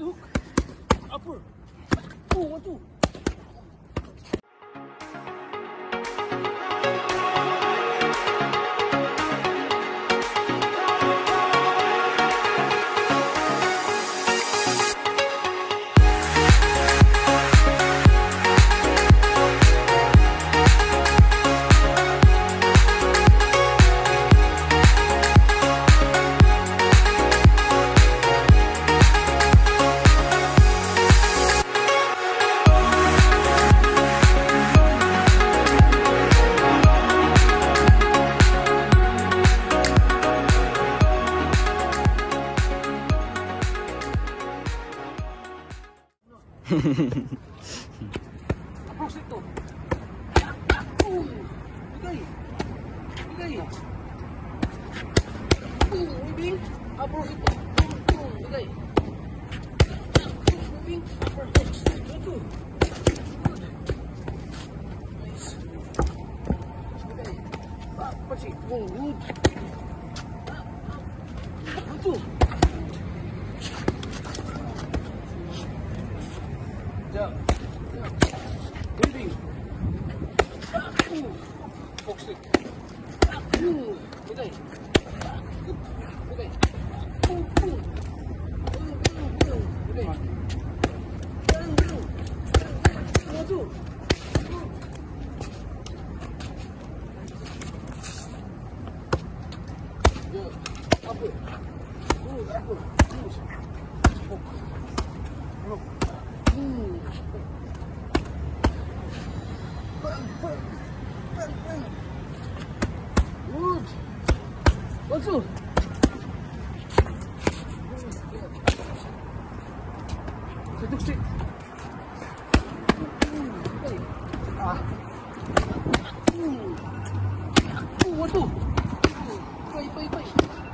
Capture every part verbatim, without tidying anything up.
hook. Upper. Oh, one, two. Approach ito. Uh, bigay. Bigay. Uh, moving. Approach ito. Uh, bigay. Moving. Approach. Ito. Nice. Bigay. Pachi. Oh, good. Ito. Jump. Moving. Box it. Bigay. Bigay. Bigay. Maju. Apa? Good, apa? Good. Rock. Hmm. Bang, bang, bang, bang. Good. One, two. Satu stick. Okay. Ah. Hmm. One, two. Baik, baik, baik.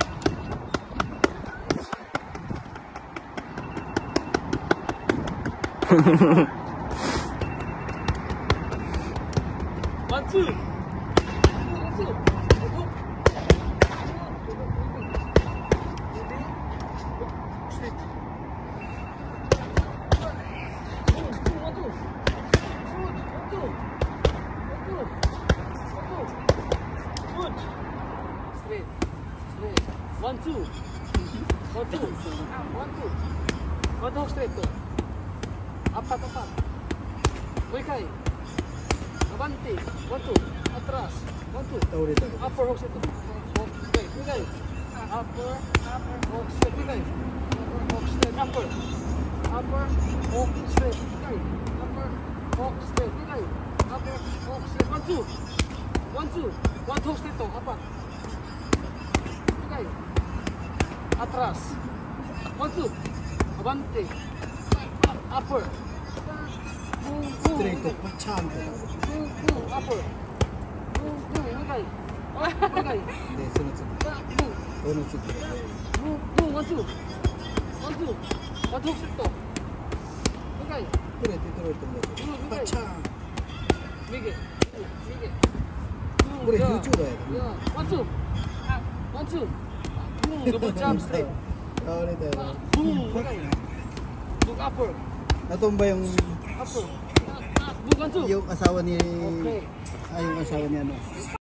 One, two. One, two. Straight. One, two. One, two. Good. One, two. One, two. One, two. Good. Straight. Straight. One, two. One, two. One, two. One, two. Straight. Apat, apat. Bigay. Abante. One, two. Atras. One, two. Upper hook set. Bigay. Bigay. Upper. Upper hook set. Bigay. Upper hook set. Upper. Upper hook set. Bigay. Upper hook set. Bigay. Upper hook set. One, two. One, two. One hook set. Apat. Bigay. Atras. One, two. Abante. Upper. Straight to pachan to. Upper. Bigay. Bigay. Hindi, sunod-sunod. Sunod-sunod. One, two. One, two. One, two, sit to. Bigay. Tuloy, tuloy, tuloy. Pachan. Bigay. Bigay. Boleh lucu dah. One, two. One, two. Double jump straight. Oh, ini dah. Bigay. Look upper. Natumba yung Upper. One, two. yung asawa ni Okay. ay yung asawa ni ano.